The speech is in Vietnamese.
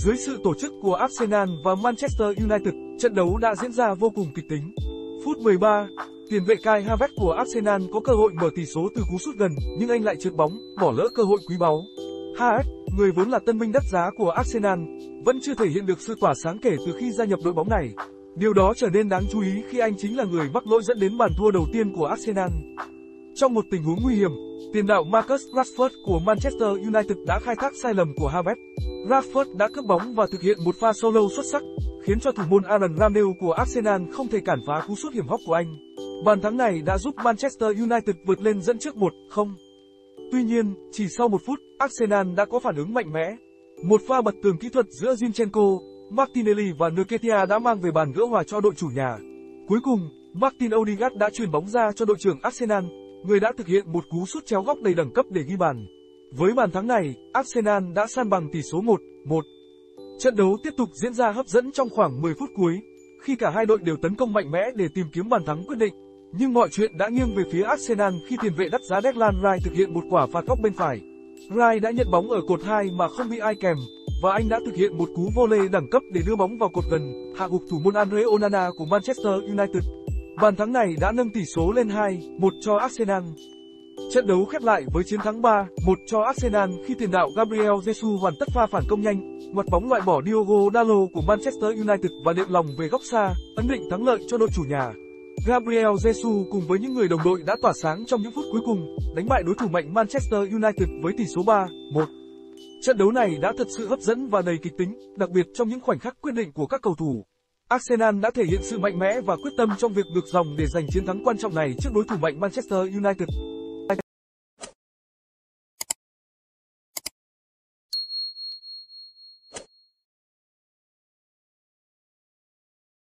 Dưới sự tổ chức của Arsenal và Manchester United, trận đấu đã diễn ra vô cùng kịch tính. Phút 13, tiền vệ Kai Havertz của Arsenal có cơ hội mở tỷ số từ cú sút gần, nhưng anh lại trượt bóng, bỏ lỡ cơ hội quý báu. Havertz, người vốn là tân binh đắt giá của Arsenal, vẫn chưa thể hiện được sự tỏa sáng kể từ khi gia nhập đội bóng này. Điều đó trở nên đáng chú ý khi anh chính là người mắc lỗi dẫn đến bàn thua đầu tiên của Arsenal. Trong một tình huống nguy hiểm, tiền đạo Marcus Rashford của Manchester United đã khai thác sai lầm của Havertz. Rashford đã cướp bóng và thực hiện một pha solo xuất sắc, khiến cho thủ môn Aaron Ramsdale của Arsenal không thể cản phá cú sút hiểm hóc của anh. Bàn thắng này đã giúp Manchester United vượt lên dẫn trước 1-0. Tuy nhiên, chỉ sau một phút, Arsenal đã có phản ứng mạnh mẽ. Một pha bật tường kỹ thuật giữa Zinchenko, Martinelli và Nketiah đã mang về bàn gỡ hòa cho đội chủ nhà. Cuối cùng, Martin Odegaard đã chuyền bóng ra cho đội trưởng Arsenal, người đã thực hiện một cú sút chéo góc đầy đẳng cấp để ghi bàn. Với bàn thắng này, Arsenal đã san bằng tỷ số 1-1. Trận đấu tiếp tục diễn ra hấp dẫn trong khoảng 10 phút cuối, khi cả hai đội đều tấn công mạnh mẽ để tìm kiếm bàn thắng quyết định. Nhưng mọi chuyện đã nghiêng về phía Arsenal khi tiền vệ đắt giá Declan Rice thực hiện một quả phạt góc bên phải. Rice đã nhận bóng ở cột 2 mà không bị ai kèm, và anh đã thực hiện một cú volley đẳng cấp để đưa bóng vào cột gần, hạ gục thủ môn Andre Onana của Manchester United. Bàn thắng này đã nâng tỷ số lên 2-1 cho Arsenal. Trận đấu khép lại với chiến thắng 3-1 cho Arsenal khi tiền đạo Gabriel Jesus hoàn tất pha phản công nhanh, ngoặt bóng loại bỏ Diogo Dalot của Manchester United và đệm lòng về góc xa, ấn định thắng lợi cho đội chủ nhà. Gabriel Jesus cùng với những người đồng đội đã tỏa sáng trong những phút cuối cùng, đánh bại đối thủ mạnh Manchester United với tỷ số 3-1. Trận đấu này đã thật sự hấp dẫn và đầy kịch tính, đặc biệt trong những khoảnh khắc quyết định của các cầu thủ. Arsenal đã thể hiện sự mạnh mẽ và quyết tâm trong việc ngược dòng để giành chiến thắng quan trọng này trước đối thủ mạnh Manchester United.